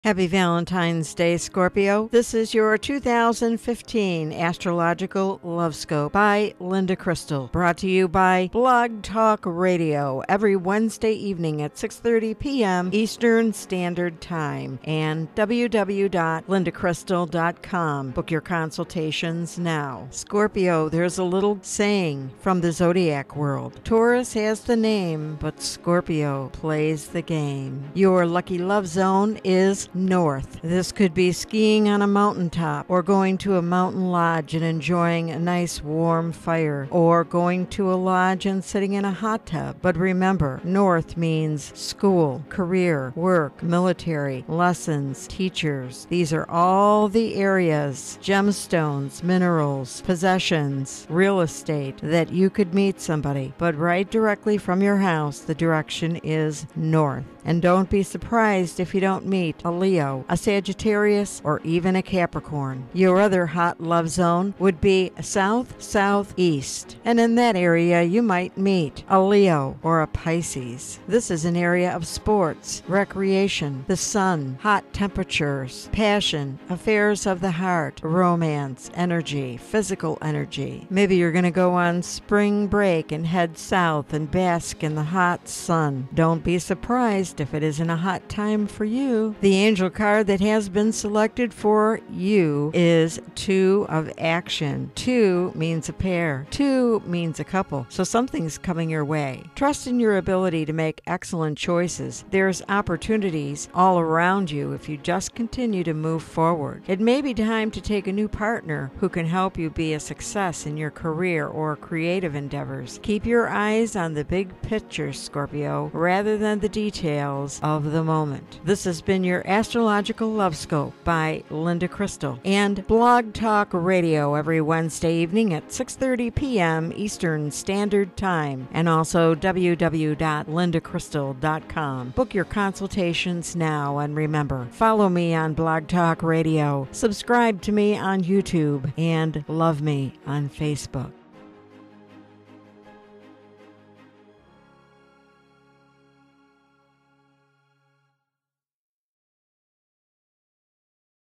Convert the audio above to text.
Happy Valentine's Day, Scorpio. This is your 2015 Astrological Love Scope by Linda Crystal, brought to you by Blog Talk Radio every Wednesday evening at 6:30 p.m. Eastern Standard Time and www.lindacrystal.com. Book your consultations now. Scorpio, there's a little saying from the zodiac world. Taurus has the name, but Scorpio plays the game. Your lucky love zone is north. This could be skiing on a mountaintop, or going to a mountain lodge and enjoying a nice warm fire, or going to a lodge and sitting in a hot tub. But remember, north means school, career, work, military, lessons, teachers. These are all the areas, gemstones, minerals, possessions, real estate, that you could meet somebody. But right directly from your house, the direction is north. And don't be surprised if you don't meet a Leo, a Sagittarius, or even a Capricorn. Your other hot love zone would be south-southeast. And in that area, you might meet a Leo or a Pisces. This is an area of sports, recreation, the sun, hot temperatures, passion, affairs of the heart, romance, energy, physical energy. Maybe you're going to go on spring break and head south and bask in the hot sun. Don't be surprised if it isn't a hot time for you. The angel card that has been selected for you is Two of Action. Two means a pair. Two means a couple. So something's coming your way. Trust in your ability to make excellent choices. There's opportunities all around you if you just continue to move forward. It may be time to take a new partner who can help you be a success in your career or creative endeavors. Keep your eyes on the big picture, Scorpio, rather than the details of the moment. This has been your Astrological Love Scope by Linda Crystal and Blog Talk Radio every Wednesday evening at 6:30 p.m. Eastern Standard Time, and also www.lindacrystal.com. Book your consultations now, and remember, follow me on Blog Talk Radio, subscribe to me on YouTube, and love me on Facebook.